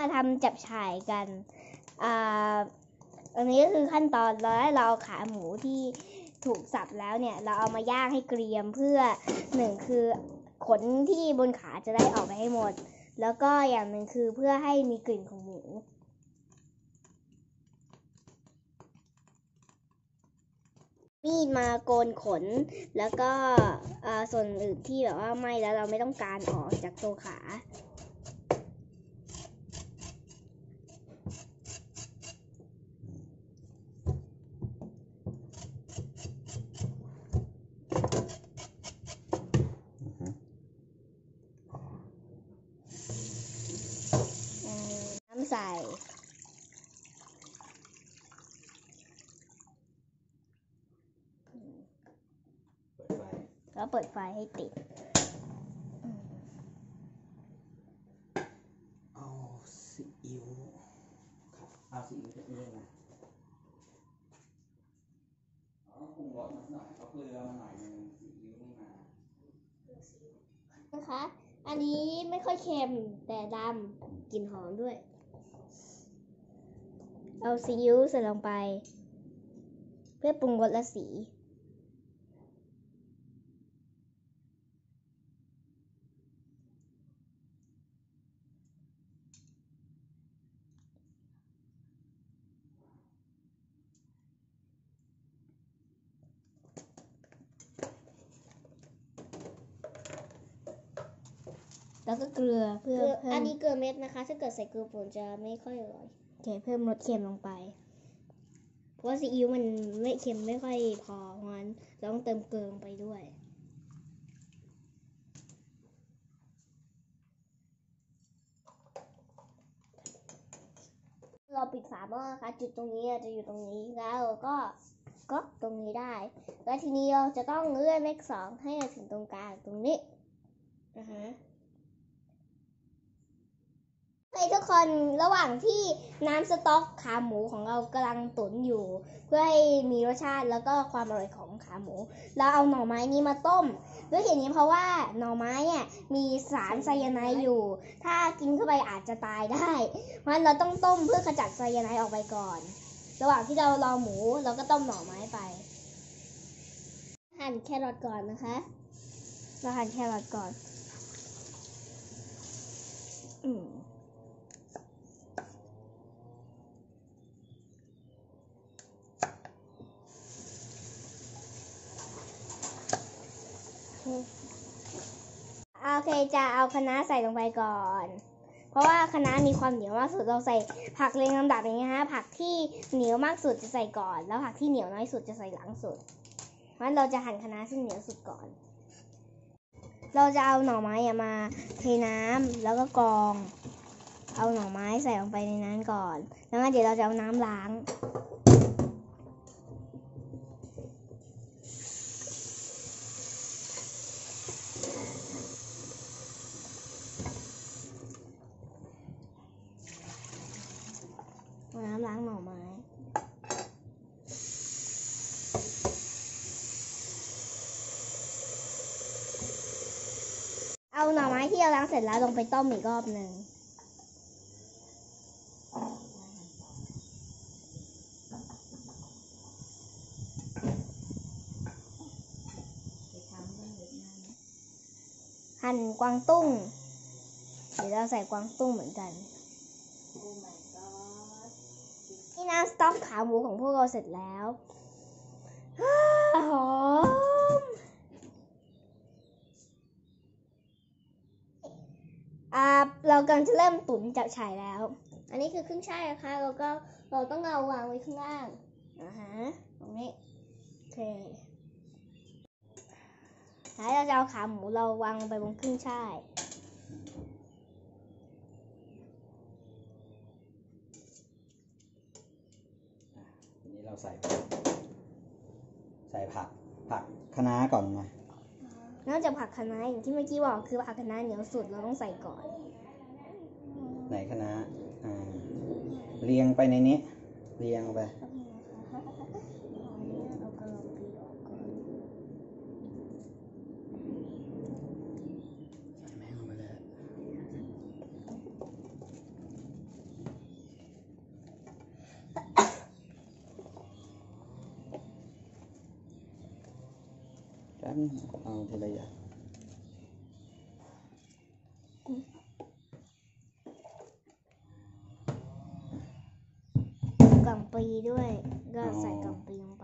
มาทำจับฉ่ายกันอันนี้ก็คือขั้นตอนแล้วเราเอาขาหมูที่ถูกสับแล้วเนี่ยเราเอามาย่างให้เกรียมเพื่อหนึ่งคือขนที่บนขาจะได้ออกไปให้หมดแล้วก็อย่างหนึ่งคือเพื่อให้มีกลิ่นของหมูมีดมาโกนขนแล้วก็ส่วนอื่นที่แบบว่าไหม้แล้วเราไม่ต้องการออกจากตัวขาน้ำใส่แล้วเปิดไฟให้ติดเอาซีอิ๊วเอาซีอิ๊วจะเรื่องนะปรุงรสหน่อยเอาเกลือมาหน่อยนึงซีอิ๊วไม่มานะคะอันนี้ไม่ค่อยเค็มแต่ดำกลิ่นหอมด้วยเอาซีอิ๊วใส่ลงไปเพื่อปรุงรสและสีแล้วก็เกลือเพื่ออันนี้เกลือเม็ดนะคะถ้าเกิดใส่เกลือป่นจะไม่ค่อยอร่อยเพิ่มรสเค็มลงไปเพราะว่าซีอิ๊วมันไม่เค็มไม่ค่อยพอเพราะงั้นเราต้องเติมเกลือลงไปด้วยเราปิดฝาหม้อนะคะจุดตรงนี้จะอยู่ตรงนี้แล้วก็ตรงนี้ได้แล้วทีนี้เราจะต้องเลื่อนเลข2ให้ถึงตรงกลางตรงนี้ทุกคนระหว่างที่น้ำสต๊อกขาหมูของเรากำลังตุ๋นอยู่เพื่อให้มีรสชาติแล้วก็ความอร่อยของขาหมูเราเอาหน่อไม้นี้มาต้มด้วยเหตุนี้เพราะว่าหน่อไม้เนี่ยมีสารไซยาไนด์อยู่ถ้ากินเข้าไปอาจจะตายได้เพราะฉะนั้นเราต้องต้มเพื่อขจัดไซยาไนด์ออกไปก่อนระหว่างที่เรารอหมูเราก็ต้มหน่อไม้ไปหั่นแครอทก่อนนะคะเราหั่นแครอทก่อนโอเคจะเอาคะน้าใส่ลงไปก่อนเพราะว่าคะน้ามีความเหนียวมากสุดเราใส่ผักเรียงลำดับอย่างนี้ฮะผักที่เหนียวมากสุดจะใส่ก่อนแล้วผักที่เหนียวน้อยสุดจะใส่หลังสุดเพราะฉะนั้นเราจะหั่นคะน้าซึ่งเหนียวสุดก่อนเราจะเอาหน่อไม้มาเทน้ำแล้วก็กรองเอาหน่อไม้ใส่ลงไปในนั้นก่อนแล้วเดี๋ยวเราจะเอาน้ำล้างน้ำล้างหน่อไม้เอาหน่อไม้ที่เราล้างเสร็จแล้วลงไปต้มอีกรอบหนึ่งหั่นกวางตุ้งเดี๋ยวเราใส่กวางตุ้งเหมือนกันนี่น้ำสต๊อกขาหมูของพวกเราเสร็จแล้วหอมเรากำลังจะเริ่มตุ๋นจับฉ่ายแล้วอันนี้คือครึ่งช่ายนะคะเราต้องเอาวางไว้ข้างล่างตรงนี้โอเคแล้วเราจะเอาขาหมูเราวางลงไปบนครึ่งช่ายทีนี้เราใส่ผักคะน้าก่อนไงนอกจากผักคะน้าอย่างที่เมื่อกี้บอกคือผักคะน้าเหนียวสุดเราต้องใส่ก่อนไหนคะน้าเรียงไปในนี้เรียงไปแป๊บเอาทีละอย่างกล่องปีด้วยก็ใส่กล่องปีลงไป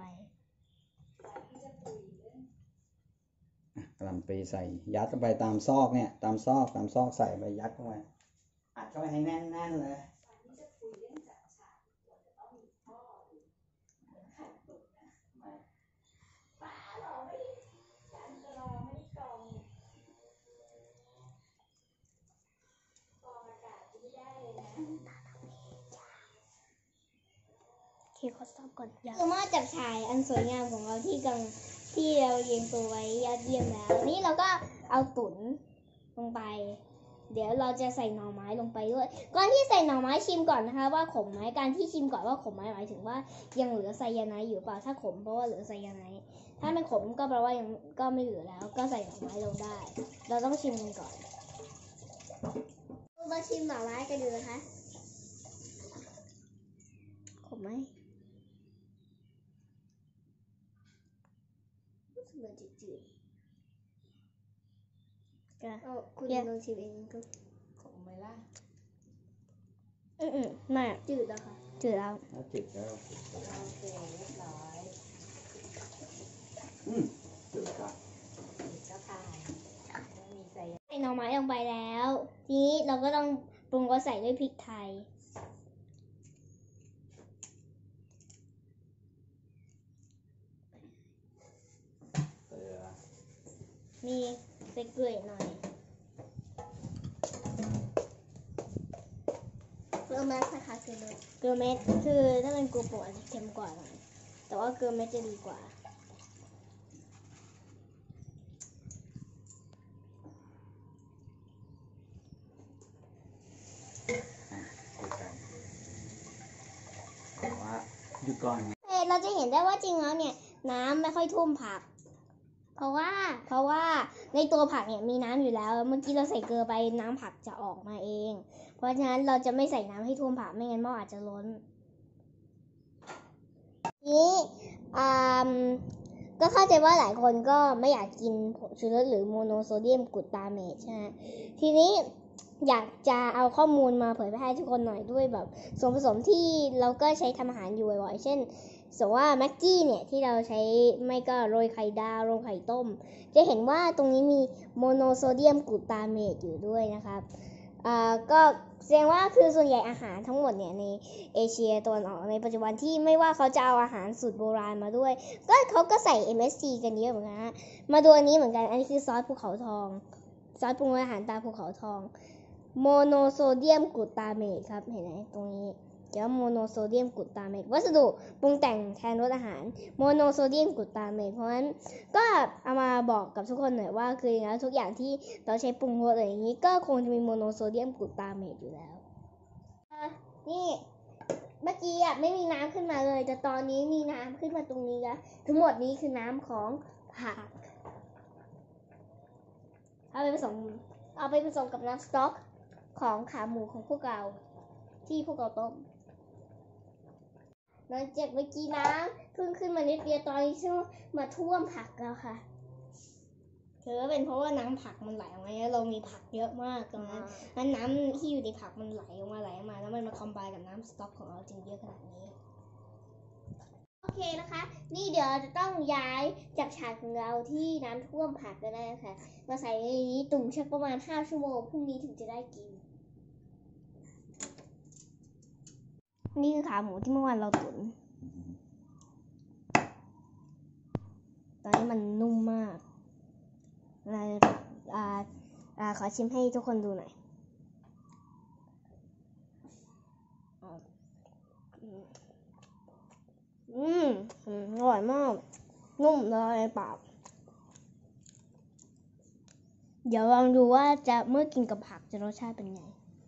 กะหล่ำปลีใส่ยัดเข้าไปตามซอกเนี่ยตามซอกใส่ไปยัดเข้าไปอัดเข้าไปให้แน่นๆเลยที่เขาสอบก่อนคือมาจับฉ่ายอันสวยงามของเราที่เราเรียงตัวไว้ยอดเยี่ยมแล้วนี่เราก็เอาตุ๋นลงไป เดี๋ยวเราจะใส่หน่อไม้ลงไปด้วยก่อนที่ใส่หน่อไม้ชิมก่อนนะคะว่าขมไหมการที่ชิมก่อนว่าขมไหมหมายถึงว่ายังเหลือไซยาไนด์อยู่เปล่าถ้าขมเพราะว่าเหลือไซยาไนด์ถ้าไม่ขมก็แปลว่ายังก็ไม่เหลือแล้วก็ใส่หน่อไม้ลงได้ เราต้องชิมกันก่อนมาชิมหน่อไม้กันดูนะคะขมไหมเหมือนจืดๆก็คุณลองชิมเองก็ขมไหมล่ะไม่จืดแล้วค่ะจืดแล้วแล้วจิบแล้วโอเคเรียบร้อยจุดครับเจ้าค่ะไม่มีใส่ใส่หน่อไม้ลงไปแล้ว ทีนี้เราก็ต้องปรุงรสใส่ด้วยพริกไทยมีใส่เกลือหน่อยเกลือเม็ดค่ะเกลือเม็ดคือถ้าเป็นเกลือป่นอาจจะเค็มกว่าหน่อยแต่ว่าเกลือเม็ดจะดีกว่าแต่ว่าหยุดก่อนเราจะเห็นได้ว่าจริงแล้วเนี่ยน้ำไม่ค่อยท่วมผัก เพราะว่าในตัวผักเนี่ยมีน้ำอยู่แล้วเมื่อกี้เราใส่เกลือไปน้ำผักจะออกมาเอง เพราะฉะนั้นเราจะไม่ใส่น้ำให้ท่วมผักไม่งั้นหม้ออาจจะล้นนี้ก็เข้าใจว่าหลายคนก็ไม่อยากกินผงชูรสหรือโมโนโซเดียมกลูตาเมตใช่ไหมทีนี้อยากจะเอาข้อมูลมาเผยแพร่ให้ทุกคนหน่อยด้วยแบบส่วนผสมที่เราก็ใช้ทำอาหารอยู่บ่อยๆเช่นสมมติว่าแม็กกี้เนี่ยที่เราใช้ไม่ก็โรยไข่ดาวโรยไข่ต้มจะเห็นว่าตรงนี้มีโมโนโซเดียมกลูตาเมตอยู่ด้วยนะครับก็แสดงว่าคือส่วนใหญ่อาหารทั้งหมดเนี่ยในเอเชียตะวันออกในปัจจุบันที่ไม่ว่าเขาจะเอาอาหารสูตรโบราณมาด้วยก็เขาก็ใส่ MSG กันเยอะเหมือนกันนะมาดูอันนี้เหมือนกันอันนี้คือซอสภูเขาทองซอสปรุงอาหารตาภูเขาทองโมโนโซเดียมกลูตาเมตครับเห็นไหมตรงนี้เดี๋ยวโมโนโซเดียมกลูตาเมตวัสดุปรุงแต่งแทนรสอาหารโมโนโซเดียมกลูตาเมตเพราะฉะนั้นก็เอามาบอกกับทุกคนหน่อยว่าคือแล้วทุกอย่างที่เราใช้ปรุงรสอะไรอย่างนี้ก็คงจะมีโมโนโซเดียมกลูตาเมตอยู่แล้วนี่เมื่อกี้ไม่มีน้ำขึ้นมาเลยแต่ตอนนี้มีน้ำขึ้นมาตรงนี้แล้วทั้งหมดนี้คือน้ำของผักเอาไปผสมกับน้ำสต๊อกของขาหมูของพวกเราที่พวกเราต้มหลังจากเมื่อกี้น้ำเพิ่งขึ้นมานิดเดียวตอนนี้ซึ่งมาท่วมผักแล้วค่ะถือว่าเป็นเพราะว่าน้ำผักมันไหลออกมาแล้วเรามีผักเยอะมากตรงนั้นแล้วน้ำที่อยู่ในผักมันไหลออกมาแล้วมันมาคอมไบกับน้ำสต๊อกของเราจึงเยอะขนาดนี้โอเคนะคะนี่เดี๋ยวจะต้องย้ายจับฉ่ายของเราที่น้ำท่วมผักกันได้ค่ะมาใส่ในนี้ตุ่มชักประมาณ5 ชั่วโมงพรุ่งนี้ถึงจะได้กินนี่คือขาหมูที่เมื่อวานเราตุ๋นตอนนี้มันนุ่มมากขอชิมให้ทุกคนดูหน่อยอร่อยมากนุ่มละลายในปากเดี๋ยวลองดูว่าจะเมื่อกินกับผักจะรสชาติเป็นไง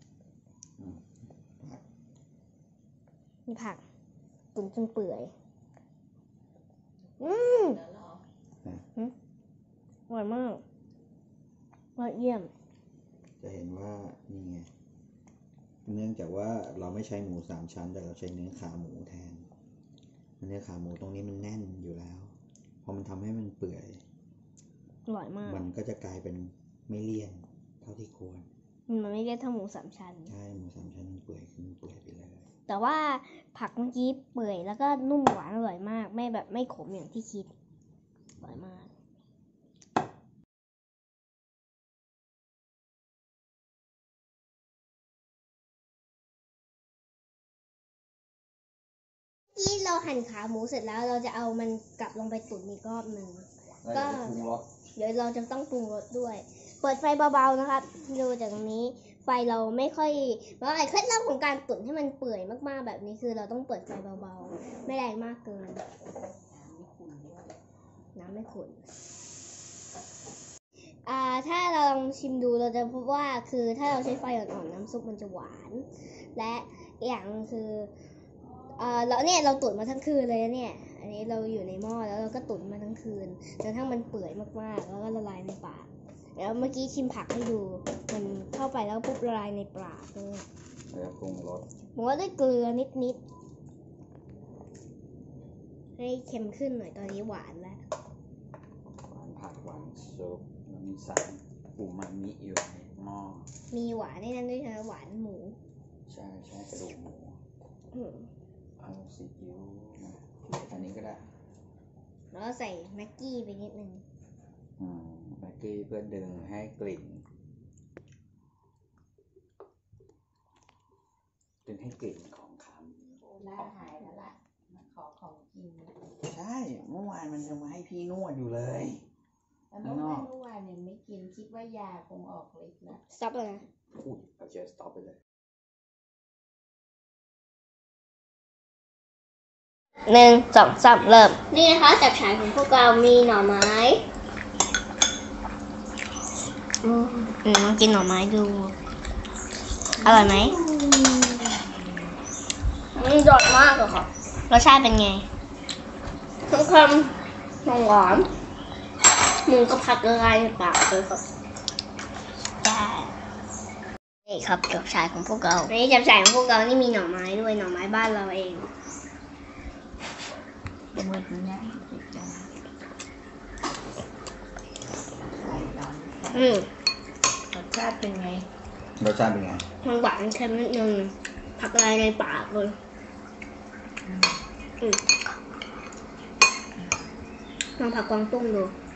มีผักตุ๋นจนเปื่อยอร่อยมากยอดเยี่ยมจะเห็นว่านี่ไงเนื่องจากว่าเราไม่ใช้หมูสามชั้นแต่เราใช้เนื้อขาหมูแทนเนื้อขาหมูตรงนี้มันแน่นอยู่แล้วพอมันทำให้มันเปื่อยอร่อยมากมันก็จะกลายเป็นไม่เลี่ยนเท่าที่ควรมันไม่เรียกเท่าหมูสามชั้นใช่หมูสามชั้นมันเปื่อยขึ้นเปื่อยไปเลยแต่ว่าผักเมื่อกี้เปื่อยแล้วก็นุ่มหวานอร่อยมาก ไม่แบบไม่ขมอย่างที่คิดอร่อยมากที่เราหั่นขาหมูเสร็จแล้วเราจะเอามันกลับลงไปตุ๋นอีกรอบหนึ่ง ก็ปรุงรสเดี๋ยวเราจะต้องปรุงรสด้วย เปิดไฟเบาๆนะครับดูจากตรงนี้ไฟเราไม่ค่อยแล้วไอ้เคล็ดลับของการตุ๋นให้มันเปื่อยมากๆแบบนี้คือเราต้องเปิดไฟเบาๆไม่แรงมากเกินน้ำไม่ขุ่นถ้าเราลองชิมดูเราจะพบว่าคือถ้าเราใช้ไฟอ่อนๆน้ำซุปมันจะหวาน และอีกอย่างนึงคือแล้วเนี่ยเราตุ๋นมาทั้งคืนเลยนะเนี่ยอันนี้เราอยู่ในหม้อแล้วเราก็ตุ๋นมาทั้งคืนจนทั้งมันเปื่อยมากๆแล้วก็ละลายในปากแล้วเมื่อกี้ชิมผักให้ดูมันเข้าไปแล้วปุ๊บละลายในปากเลยแล้วปรุงรสผมว่าด้วยเกลือนิดๆให้เค็มขึ้นหน่อยตอนนี้หวานแล้วหวานผักหวานซุปแล้วมีสารอูมามิอยู่ในหม้อมีหวานในนั้นด้วยนะหวานหมูใช่ใช่กระดูกหมูอืมเอาซีอิ๊วนะอันนี้ก็ได้แล้วก็ใส่แม็กกี้ไปนิดนึงแม็กกี้เพื่อดึงให้กลิ่นของขาหมูล่าหายแล้วล่ะมาขอของกินใช่เมื่อวานมันจะมาให้พี่นวดอยู่เลยแล้วเมื่อวานเนี่ยไม่กินคิดว่ายาคงออกฤทธิ์แล้วซับเลยนะอุ้ยเอาเจอสต็อปไปเลย 1 2 3เริ่มนี่นะคะจับฉ่ายของพวกเรามีหน่อไม้ลองกินหน่อไม้ดูอร่อยไหมมันยอดมากเลยค่ะรสชาติเป็นไงทั้งคำหวานหมูกับผักละลายในปากเลยครับนี่ครับจับฉ่ายของพวกเรานี่จับฉ่ายของพวกเรานี่มีหน่อไม้ด้วยหน่อไม้บ้านเราเองเป็นวันนี้จิตใจใส่ดำรสชาติเป็นไงรสชาติเป็นไงมันหวานเค็มนิดนึงผักละลายในปากเลยลองผักกวางตุ้งดู